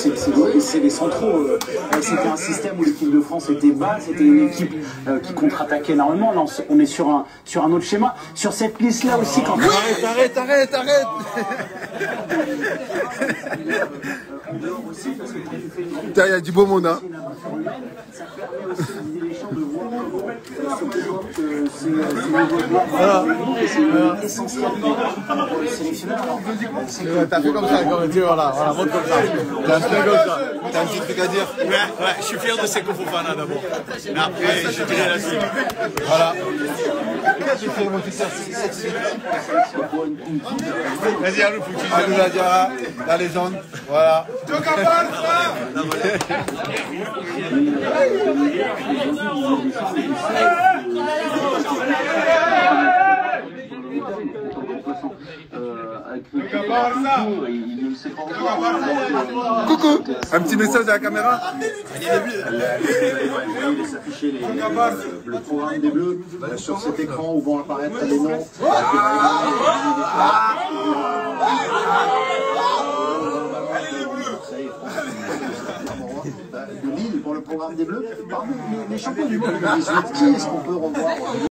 C'est les centraux. C'était un système où l'équipe de France était bas, c'était une équipe qui contre-attaquait énormément. Là, on est sur un autre schéma. Sur cette liste-là aussi, quand... Arrête Putain, il y a du beau monde, hein. Ça permet aussi à Didier Deschamps de voir que c'est essentiel pour les sélectionneurs. T'as fait comme ça, voilà, monte comme ça. T'as un truc comme ça. T'as un petit truc à dire? Ouais, je suis fier de Seko Fofana d'abord. Après, je dirais la suite. Voilà. J'ai fait mon Twitter. Vas-y, Alou, faut que tu dises. Alou Diarra, la légende. Voilà. Coucou. Un petit message à la caméra. S'afficher le programme des Bleus sur cet écran où vont apparaître les noms. De Lille pour le programme des Bleus. Parmi les champions du monde 2018, qui est-ce qu'on peut revoir?